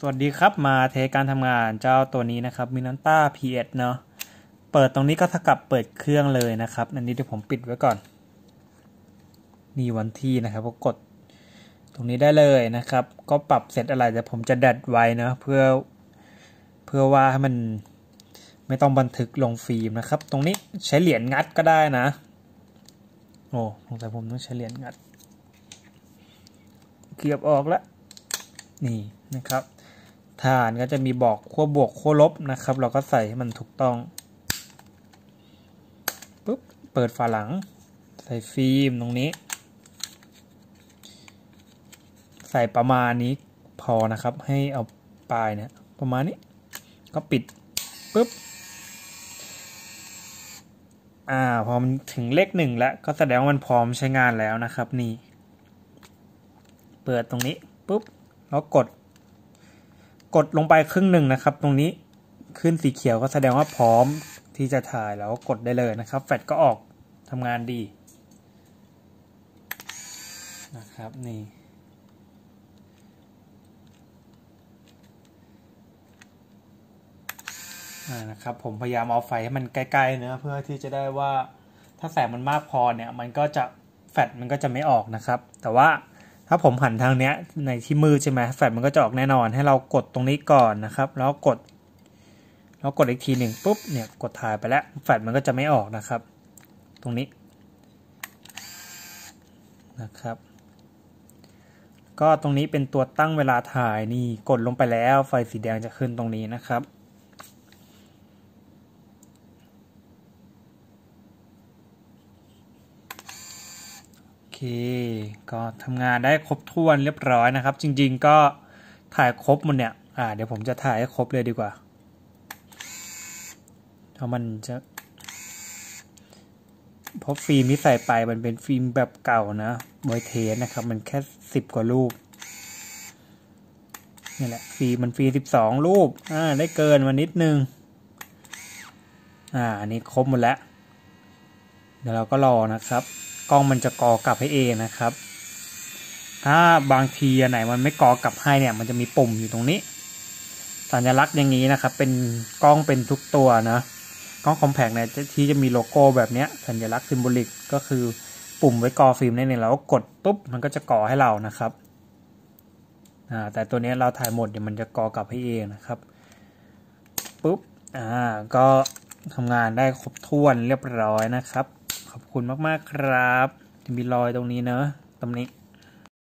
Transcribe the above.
สวัสดีครับมาเทสการทำงานเจ้าตัวนี้นะครับ Minolta PS เนาะเปิดตรงนี้ก็เท่ากับเปิดเครื่องเลยนะครับอันนี้เดี๋ยวผมปิดไว้ก่อนนี่วันที่นะครับก็กดตรงนี้ได้เลยนะครับก็ปรับเสร็จอะไรแต่ผมจะดัดไว้นะเพื่อว่าให้มันไม่ต้องบันทึกลงฟิล์มนะครับตรงนี้ใช้เหรียญงัดก็ได้นะโอ้สงสัยผมต้องใช้เหรียญงัดเกือบออกแล้วนี่นะครับฐานก็จะมีบอกขั้วบวกขั้วลบนะครับเราก็ใส่ให้มันถูกต้องปุ๊บเปิดฝาหลังใส่ฟิล์มตรงนี้ใส่ประมาณนี้พอนะครับให้เอาปลายเนี่ยประมาณนี้ก็ปิดปุ๊บพอมันถึงเลข1แล้วก็แสดงว่ามันพร้อมใช้งานแล้วนะครับนี่เปิดตรงนี้ปุ๊บแล้วกดลงไปครึ่งหนึ่งนะครับตรงนี้ขึ้นสีเขียวก็แสดงว่าพร้อมที่จะถ่ายแล้วก็กดได้เลยนะครับแฟลชก็ออกทำงานดีนะครับนี่นะครับผมพยายามเอาไฟให้มันใกล้ๆเนะเพื่อที่จะได้ว่าถ้าแสงมันมากพอเนี่ยมันก็จะแฟลชมันก็จะไม่ออกนะครับแต่ว่าถ้าผมหันทางเนี้ยในที่มืดใช่ไหมแฟลชมันก็จะออกแน่นอนให้เรากดตรงนี้ก่อนนะครับแล้วกดอีกทีหนึ่งปุ๊บเนี่ยกดถ่ายไปแล้วแฟลชมันก็จะไม่ออกนะครับตรงนี้นะครับก็ตรงนี้เป็นตัวตั้งเวลาถ่ายนี่กดลงไปแล้วไฟสีแดงจะขึ้นตรงนี้นะครับโอเคก็ทำงานได้ครบถ้วนเรียบร้อยนะครับจริงๆก็ถ่ายครบหมดเนี่ยเดี๋ยวผมจะถ่ายให้ครบเลยดีกว่าเพราะมันจะเพราะฟิล์มที่ใส่ไปมันเป็นฟิล์มแบบเก่านะบอยเทสนะครับมันแค่10 กว่ารูปนี่แหละฟิล์มมัน12 รูปได้เกินมานิดนึงอันนี้ครบหมดแล้วเดี๋ยวเราก็รอนะครับกล้องมันจะกอกลับให้เองนะครับถ้าบางทีอันไหนมันไม่กอกลับให้เนี่ยมันจะมีปุ่มอยู่ตรงนี้สัญลักษณ์อย่างนี้นะครับเป็นกล้องเป็นทุกตัวนะกล้องคอมแพคเนี่ยที่จะมีโลโก้แบบนี้สัญลักษณ์ซิมโบลิกก็คือปุ่มไว้กอฟิล์มนั่นเองแล้วก็กดปุ๊บมันก็จะกอให้เรานะครับแต่ตัวนี้เราถ่ายหมดเดี๋ยวมันจะกอกลับให้เองนะครับปุ๊บก็ทำงานได้ครบถ้วนเรียบร้อยนะครับขอบคุณมากๆครับจะมีรอยตรงนี้เนอะตรงนี้